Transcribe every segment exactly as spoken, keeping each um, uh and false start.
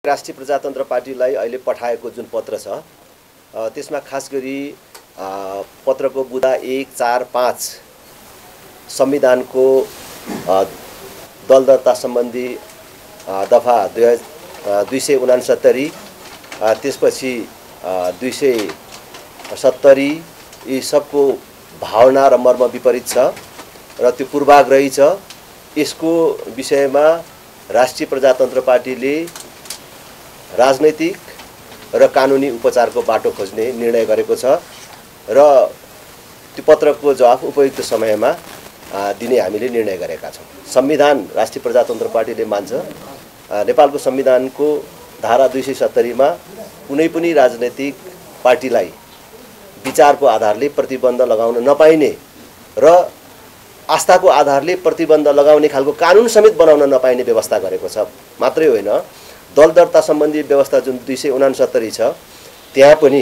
राष्ट्रिय प्रजातन्त्र पार्टीलाई अहिले पठाएको जुन पत्र छ त्यसमा खास गरी पत्रको बुँदा एक चार पाँच संविधानको दल दर्ता सम्बन्धी दफा दुई सय उनासत्तरी त्यसपछि दुई सय सत्तरी यी सबको भावना र मर्म विपरीत छ र त्यो पूर्वाग्रही छ। यसको विषयमा राष्ट्रिय प्रजातन्त्र पार्टीले राजनैतिक र कानुनी उपचारको बाटो खोज्ने निर्णय गरेको छ र त्यो पत्रको जवाफ उपयुक्त समयमा दिने हामीले निर्णय गरेका छौँ। संविधान राष्ट्रिय प्रजातन्त्र पार्टीले मान्छ नेपालको संविधानको धारा दुई सय सत्तरीमा कुनै पनि राजनैतिक पार्टीलाई विचारको आधारले प्रतिबन्ध लगाउन नपाइने र आस्थाको आधारले प्रतिबन्ध लगाउने खालको कानुन समेत बनाउन नपाइने व्यवस्था गरेको छ। मात्रै होइन, दल दर्ता सम्बन्धी व्यवस्था जुन दुई सय उनासत्तरी छ त्यहाँ पनि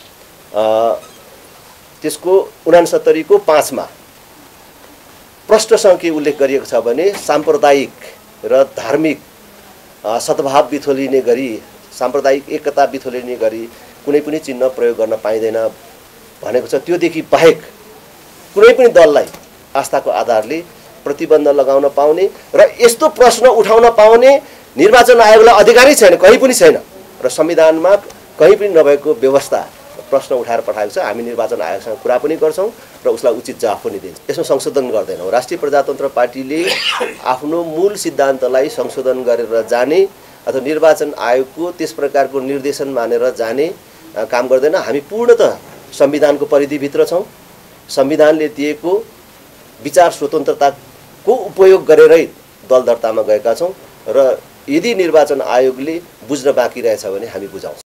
त्यसको उनासत्तरीको पाँचमा प्रष्टसँग के उल्लेख गरिएको छ भने साम्प्रदायिक र धार्मिक सद्भाव बिथोलिने गरी साम्प्रदायिक एकता बिथोलिने गरी कुनै पनि चिन्ह प्रयोग गर्न पाइँदैन भनेको छ। त्योदेखि बाहेक कुनै पनि दललाई आस्थाको आधारले प्रतिबन्ध लगाउन पाउने र यस्तो प्रश्न उठाउन पाउने निर्वाचन आयोगलाई अधिकारै छैन, कहीँ पनि छैन र संविधानमा कहीँ पनि नभएको व्यवस्था प्रश्न उठाएर पठाएको छ। हामी निर्वाचन आयोगसँग कुरा पनि गर्छौँ र उसलाई उचित जवाफ पनि दिन्छौँ। यसमा संशोधन गर्दैनौँ। राष्ट्रिय प्रजातन्त्र पार्टीले आफ्नो मूल सिद्धान्तलाई संशोधन गरेर जाने अथवा निर्वाचन आयोगको त्यस प्रकारको निर्देशन मानेर जाने काम गर्दैन। हामी पूर्णतः संविधानको परिधिभित्र छौँ। संविधानले दिएको विचार स्वतन्त्रताको उपयोग गरेरै दल दर्तामा गएका छौँ र यदि निर्वाचन आयोगले बुझ्न बाँकी रहेछ भने हामी बुझाउँछौँ।